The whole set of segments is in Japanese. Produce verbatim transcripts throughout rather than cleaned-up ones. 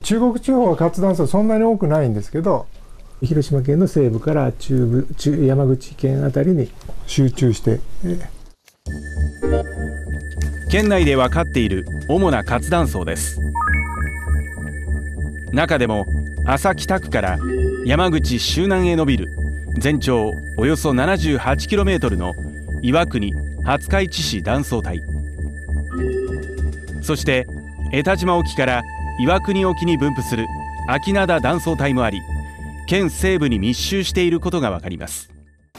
中国地方は活断層そんなに多くないんですけど、広島県の西部から中部、中山口県あたりに集中して、えー、県内で分かっている主な活断層です。中でも安佐北区から山口周南へ伸びる全長およそ ななじゅうはちキロメートル の岩国廿日市市断層帯、そして江田島沖から岩国沖に分布する秋灘断層帯もあり、県西部に密集していることが分かります。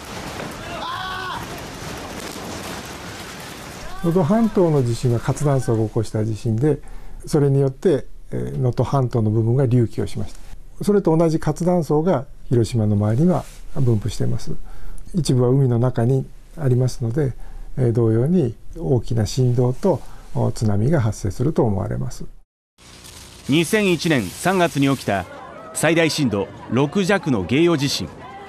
能登半島の地震は活断層が起こした地震で、それによって能登半島の部分が隆起をしました。それと同じ活断層が広島の周りには分布しています。一部は海の中にありますので、同様に大きな振動と津波が発生すると思われます。 にせんいちねんさんがつに起きた最大震度ろくじゃくの芸予地震。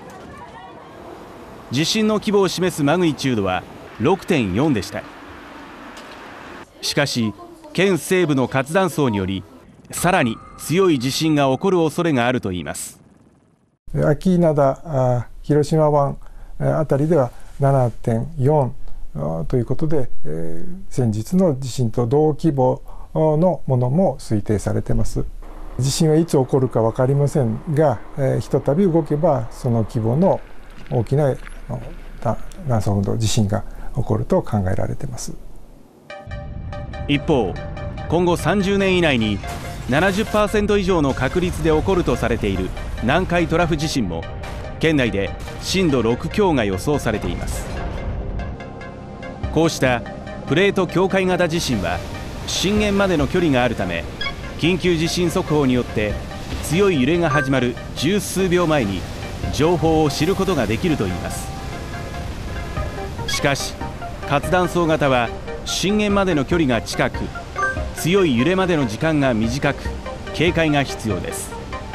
地震の規模を示すマグニチュードは ろくてんよん でした。しかし県西部の活断層によりさらに強い地震が起こる恐れがあるといいます。 秋灘、広島湾あたりでは ななてんよん ということで、先日の地震と同規模のものも推定されています。地震はいつ起こるか分かりませんが、ひとたび動けばその規模の大きな断層運動、地震が起こると考えられています。 一方、今後さんじゅうねん以内に ななじゅっパーセント 以上の確率で起こるとされている南海トラフ地震も県内で震度ろく強が予想されています。こうしたプレート境界型地震は震源までの距離があるため、緊急地震速報によって強い揺れが始まる十数秒前に情報を知ることができるといいます。しかし活断層型は震源までの距離が近く、強い揺れまでの時間が短く、警戒が必要です。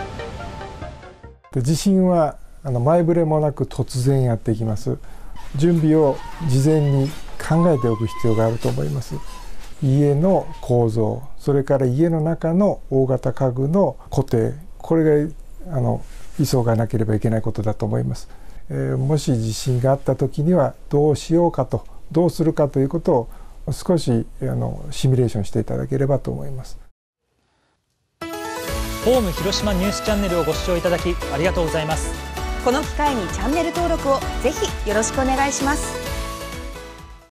地震はあの前触れもなく突然やってきます。準備を事前に考えておく必要があると思います。家の構造、それから家の中の大型家具の固定、これがあの急がなければいけないことだと思います。えー、もし地震があった時にはどうしようかと、どうするかということを少しあのシミュレーションしていただければと思います。 ホーム広島ニュースチャンネルをご視聴いただきありがとうございます。 この機会にチャンネル登録をぜひよろしくお願いします。